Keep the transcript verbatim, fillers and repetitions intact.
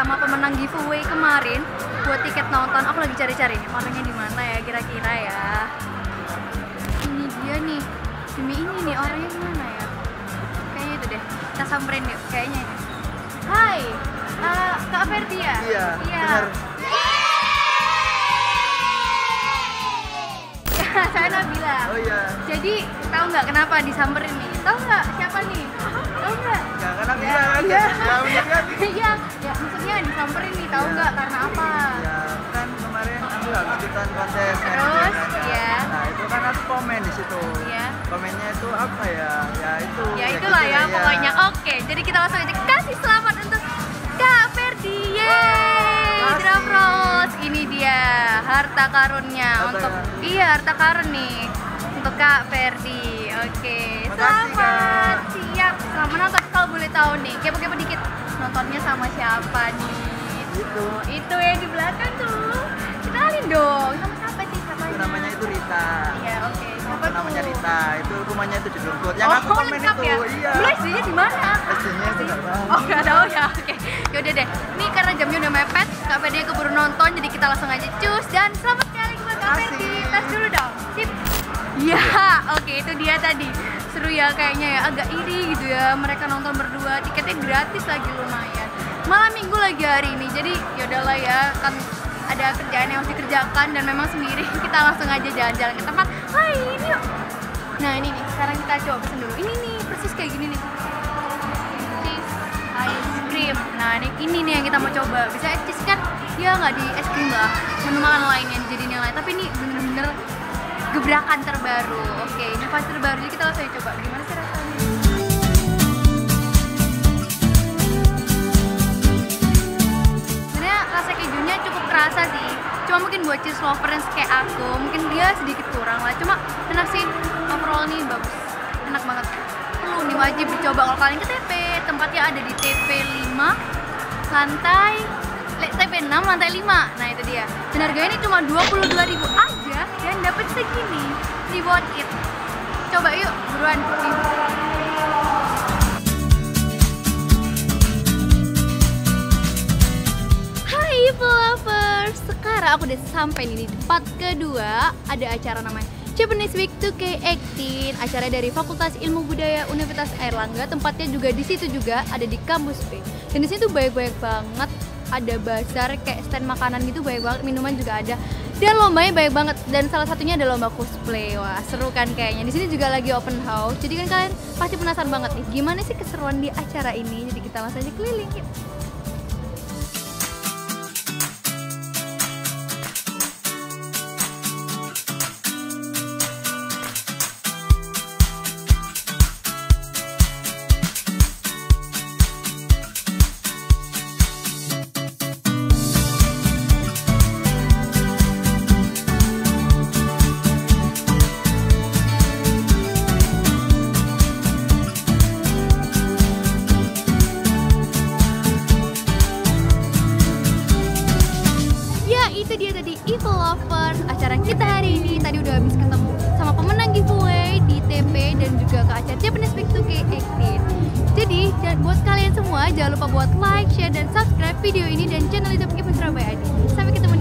sama pemenang giveaway kemarin buat tiket nonton. Aku lagi cari-cari nih orangnya di mana ya kira-kira ya. Ini dia nih, demi ini nih orangnya di mana ya? Kayaknya itu deh. Kita samperin yuk, kayaknya ini. Hai, uh, Kak Ferdi ya? Iya. Iya. Benar. Saya Nabila. Oh iya. Jadi tahu nggak kenapa disamperin nih? Tahu nggak siapa nih? Tahu nggak? Ya karena dia kan. Iya. Ya benar kan? Iya, ya maksudnya disamperin nih, tahu nggak karena apa? Ya kan kemarin aku habis ikutan kontes. Terus, iya. Nah itu kan aku komen di situ. Iya. Komennya itu apa ya? Ya itu. Ya itulah gitu ya lah pokoknya. Oke, jadi kita langsung aja kasih selamat untuk Kak Ferdi. Yeay, drum rolls. Ini dia harta karunnya Harta untuk karun. iya harta karun nih untuk Kak Ferdi. Oke, Makasih, selamat. Kak. Siap. Selamat menonton. Kalau boleh tahu nih, kepo-kepo dikit. Nontonnya sama siapa nih? Itu. Itu yang di belakang tuh. Kenalin dong. Sama siapa sih? Siapa Itu namanya itu Rita. Iya, oke. Siapa Itu namanya tuh? Rita. Itu rumahnya itu di Dungkut. Yang Oh, aku komen lengkap itu. ya? Iya. Lu S D-nya di mana? S D-nya itu nggak tahu. Oh, nggak tahu ya. Oke. Yaudah deh. Nih karena jamnya udah mepet, Kak Ferdi keburu nonton, jadi kita langsung aja cus dan selamat sekali buat Kak Makasih. Ferdi. Tas dulu dong. Sip. Iya, oke itu dia tadi. Seru ya kayaknya ya, agak iri gitu ya. Mereka nonton berdua, tiketnya gratis lagi lumayan. Malam minggu lagi hari ini, jadi yaudahlah ya, kan ada kerjaan yang harus dikerjakan dan memang sendiri kita langsung aja jalan-jalan ke tempat lain yuk. Nah ini nih, sekarang kita coba pesen dulu. Ini nih, persis kayak gini nih. Cheese ice cream. Nah ini, ini nih yang kita mau coba. Bisa cheese kan, ya nggak di es krim lah. Menu makanan lain yang dijadiin yang lain. Tapi ini bener-bener gebrakan terbaru. Oke, inovasi terbaru. Jadi kita langsung coba. Gimana sih rasanya? Sebenarnya rasa kejunya cukup kerasa sih. Cuma mungkin buat cheese lovers kayak aku, mungkin dia sedikit kurang lah. Cuma enak sih. Overall nih bagus. Enak banget. Perlu nih wajib dicoba kalau kalian ke T P. Tempatnya ada di T P lima lantai T P enam lantai lima. Nah, itu dia. Dan harganya ini cuma dua puluh dua ribu aja dan dapat segini. Reward it. Coba yuk, buruan. Hai lovers. Sekarang aku udah sampai nih di tempat kedua. Ada acara namanya Japanese Week dua K delapan belas, acara dari Fakultas Ilmu Budaya Universitas Airlangga. Tempatnya juga di situ juga ada di kampus B. Dan di situ banyak-banyak banget, ada bazar kayak stand makanan gitu, banyak banget, minuman juga ada. Dan lombanya banyak banget, dan salah satunya ada lomba cosplay. Wah, seru kan kayaknya. Di sini juga lagi open house. Jadi kan kalian pasti penasaran banget nih, gimana sih keseruan di acara ini? Jadi kita langsung aja keliling yuk. Itu dia tadi Evil Lovers, acara kita hari ini. Tadi udah habis ketemu sama pemenang giveaway di T P dan juga ke acara Japanese Week dua K delapan belas. Jadi buat kalian semua jangan lupa buat like, share, dan subscribe video ini dan channel YouTube Event Surabaya Adi. Sampai ketemu